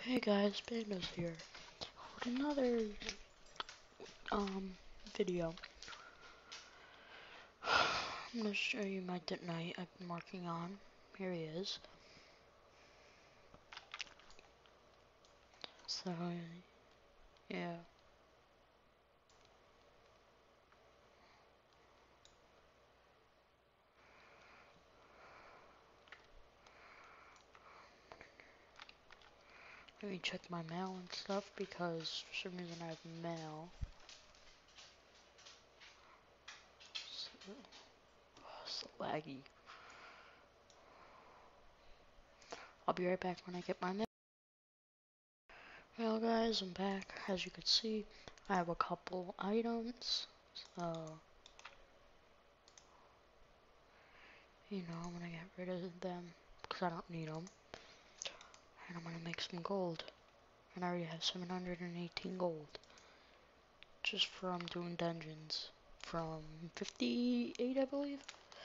Hey guys, Pandas here with another video. I'm gonna show you my night I've been working on. Here he is. So yeah. Let me check my mail and stuff because for some reason I have mail. So laggy. I'll be right back when I get my mail. Well guys, I'm back. As you can see, I have a couple items. So I'm gonna get rid of them because I don't need them. And I'm gonna make some gold. And I already have 718 gold. Just from doing dungeons. From 58, I believe?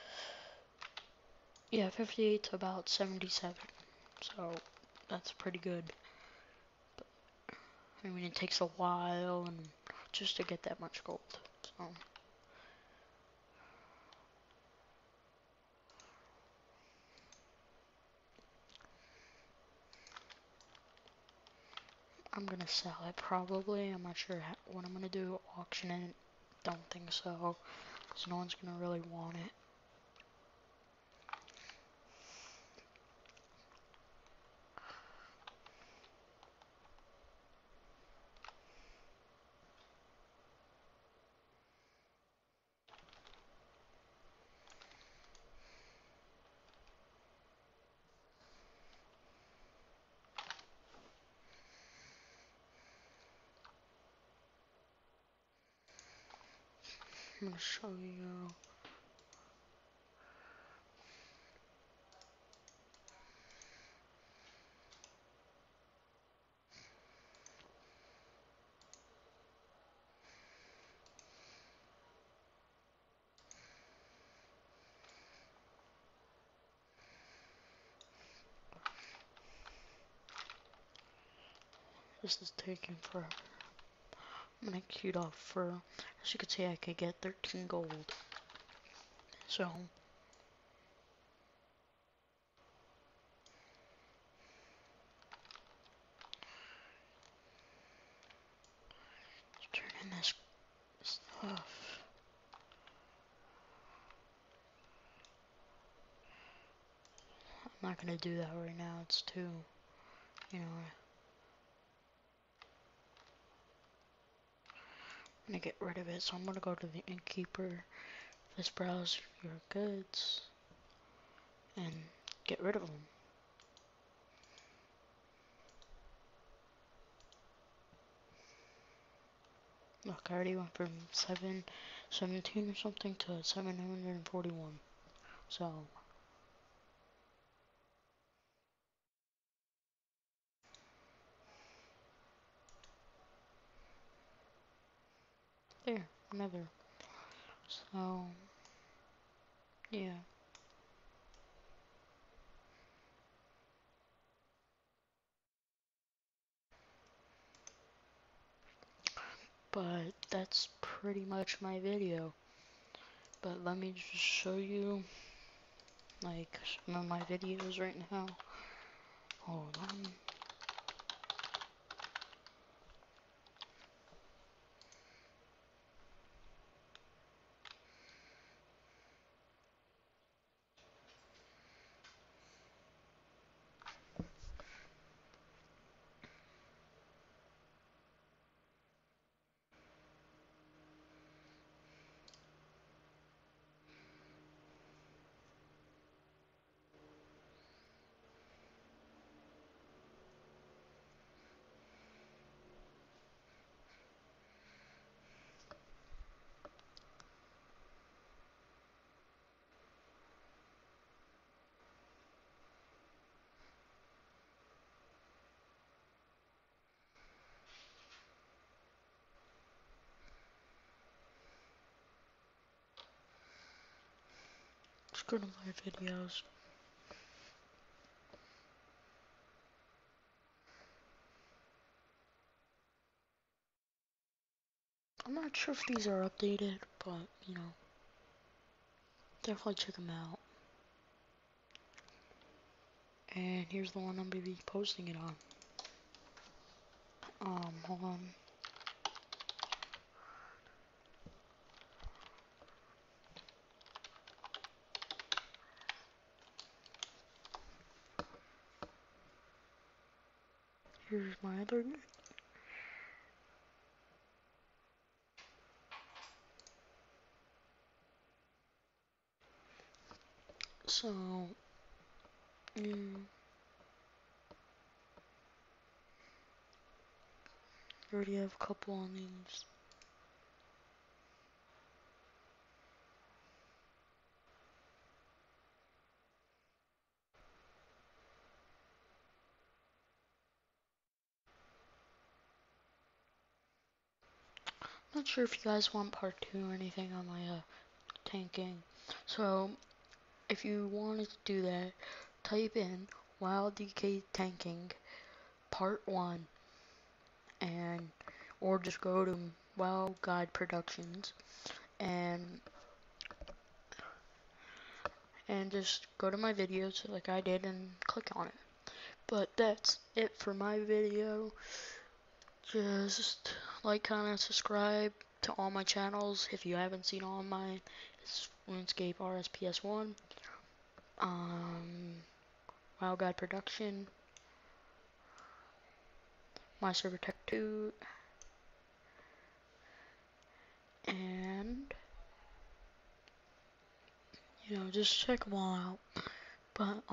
Yeah, 58 to about 77. So, that's pretty good. But, I mean, it takes a while and just to get that much gold. So, I'm gonna sell it probably. I'm not sure what I'm gonna do. Auction it. Don't think so. Because no one's gonna really want it. I'm gonna show you. This is taking forever. I'm gonna queue off for, as you can see, I could get 13 gold. So, turn in this stuff. I'm not gonna do that right now, it's too, I'm gonna get rid of it, so I'm gonna go to the innkeeper. Let's browse your goods and get rid of them. Look, I already went from 717 or something to 741. So, there, another. So, yeah. But that's pretty much my video. But let me just show you, like, some of my videos right now. Hold on. Let's go to my videos. I'm not sure if these are updated, but, you know, definitely check them out. And here's the one I'm going to be posting it on. Hold on. Here's my other. So, already have a couple on these. Not sure if you guys want part 2 or anything on my tanking. So, if you want to do that, type in Wild DK Tanking Part 1, and or just go to WoW Guide Productions and just go to my videos like I did and click on it. But that's it for my video. Just like, comment, subscribe to all my channels if you haven't seen all of mine. It's RuneScape RSPS1, WoW Guide Production, My Server Tech 2, and you know, just check them all out. But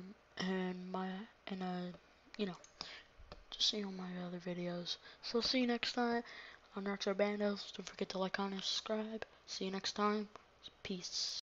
you know, just see all my other videos. So see you next time on Rockstar Bandos. Don't forget to like, comment, and subscribe. See you next time. Peace.